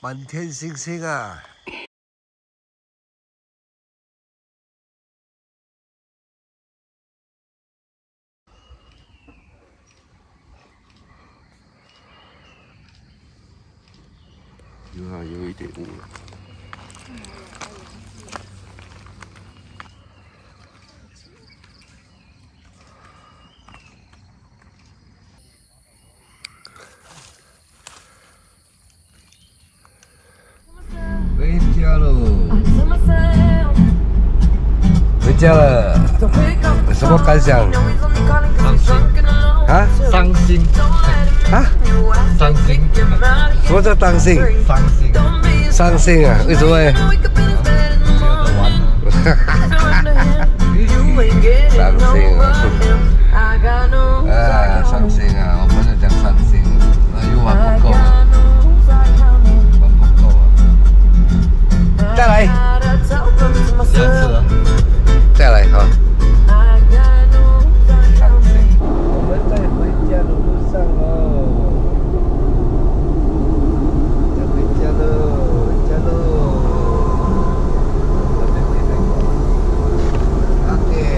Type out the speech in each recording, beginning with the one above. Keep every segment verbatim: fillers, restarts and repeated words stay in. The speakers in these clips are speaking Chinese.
满天星星啊！ 有啊，有一点雾了。 回家喽！回家了，有什么感想？ 伤心啊？ 伤心啊？ 伤心， 什么叫伤心？ 伤心， 伤心啊？为什么？ 没有得玩了。 伤心啊！啊，伤心啊！我朋友讲伤心，那又玩不够啊，玩不够啊！再来， 下次啊， 再来哈！伤心，我们在回家的路上哦，要回家喽，回家喽！OK。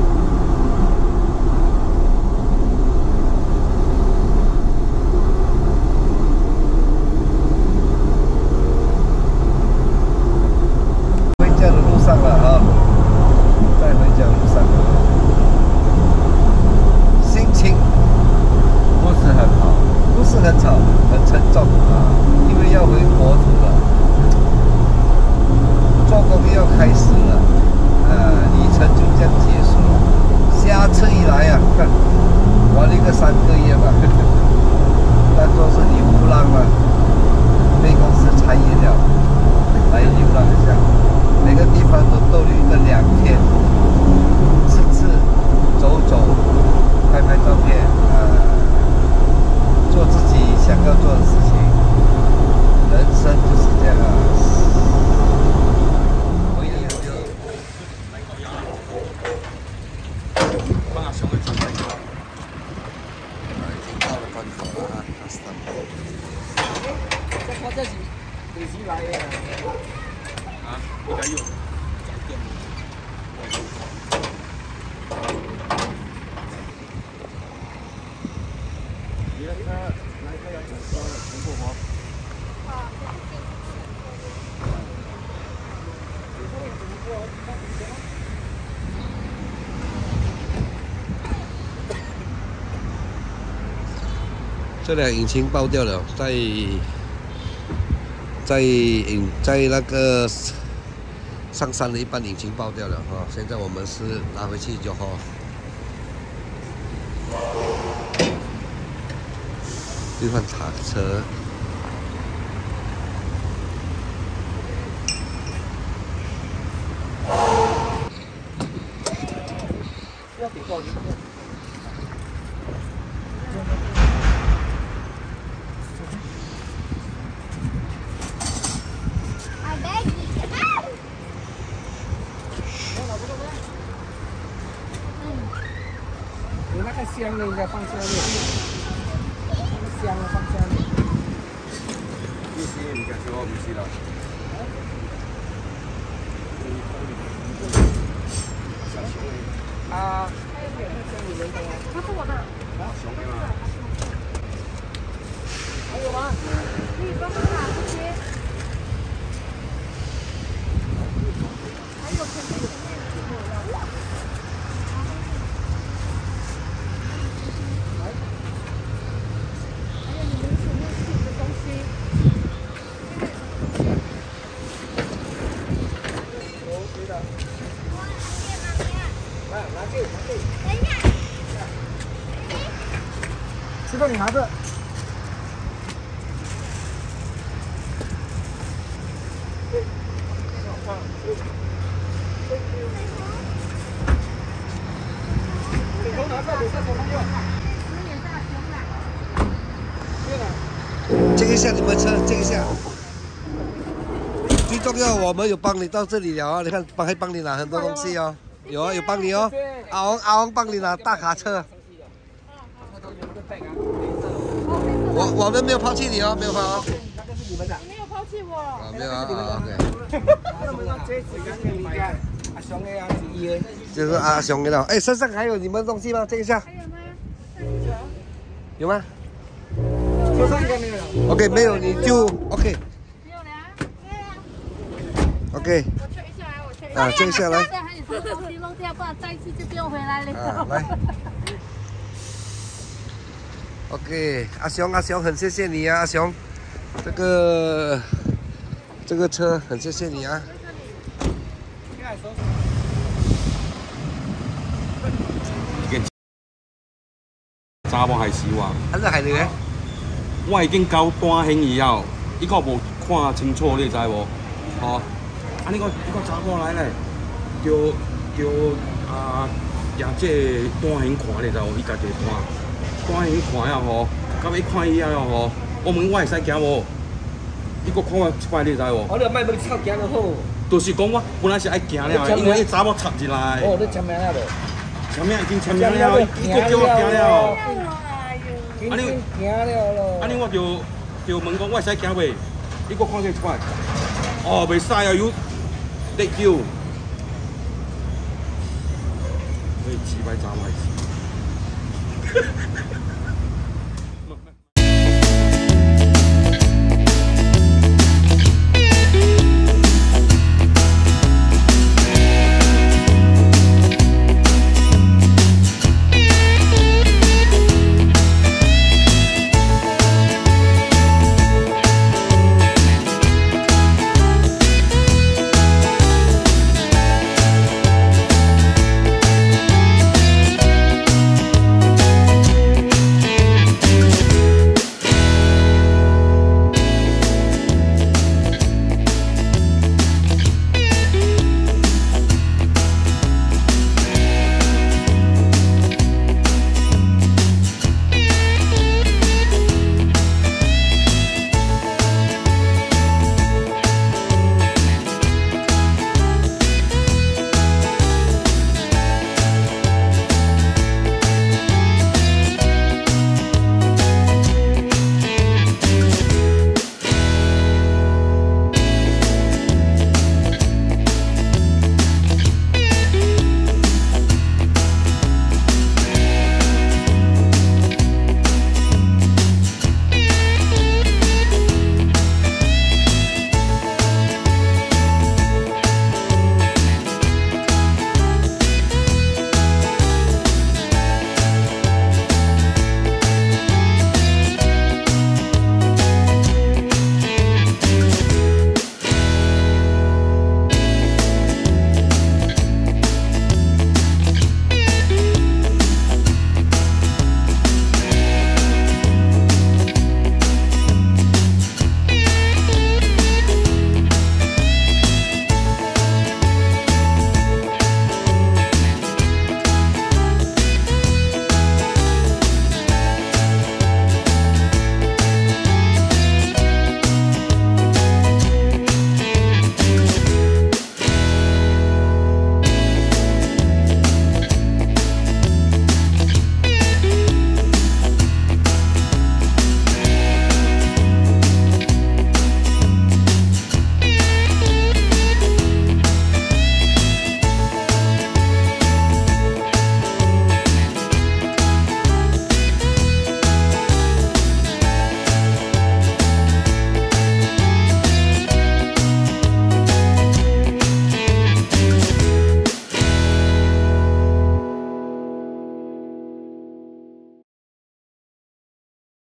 上了啊，在回家路上，心情不是很好， 不是很好，很沉重啊，因为要回国土了，做工又要开始了，啊，旅程就这样结束了。下次一来啊，玩一个三个月吧，当做是流浪了，被公司裁员了，来流浪一下。 每个地方都逗留一个两天，吃吃走走，拍拍照片，呃，做自己想要做的事情。人生就是这样啊。回忆有没有？放下小孩子。已经到了关口了啊，阿斯坦。 这他这是几时来的？ 啊，应该有。 这辆引擎爆掉了，在在引在那个上山的一半引擎爆掉了哈，现在我们是拿回去就好。兑换卡车。 要给报警。 有那个箱的应该放下面，那个箱的放下面。 这些你敢说不是了？ 啊，还有没有那箱里面的？不是我的。啊， 熊的吗？ 还有吗？ 可以帮我拿这些。还有肯定有面子的。 这个你拿着。 借一下你们车，借一下。最重要，我们有帮你到这里了啊！你看，帮还帮你拿很多东西哦，有啊，有帮你哦。阿王阿王帮你拿大卡车。我我们没有抛弃你哦，没有抛。 那个是你们的。 没有抛弃我。 啊，没有啊啊 ，OK。 那么那这几个你看，阿雄的样子一样。 就是阿雄的了。哎，身上还有你们东西吗？这一下还有吗？ 有吗车上应该没有了。 ？OK， 没有你就 OK。 没有了啊？对啊。 OK。 我吹下来，我吹。 啊，这下来。 再喊你什么东西弄掉，不然再去就不用回来了。 啊，来。OK， 阿雄，阿雄，很谢谢你啊，阿雄，这个这个车很谢谢你啊。 查某害死我， 啊，这害你咧？ 我已经交单险以后，伊个无看清楚，你知无？吼、哦，啊，你个你个查某来咧，叫叫啊，也这单险看，你知无？伊家己单单险看了吼，到尾看以后吼，我问我会使行无？伊个看我一摆，你知无？ 我哋卖要抄行就好。 就是讲我本来是爱行了，因为伊查某插进来。 哦，你签名了无？ 签名已经签名了，伊个叫我行了。 已经行了咯。 安尼我就就问讲我会使行袂？伊个看起出来，哦，袂使啊，有得叫。所以几摆查某。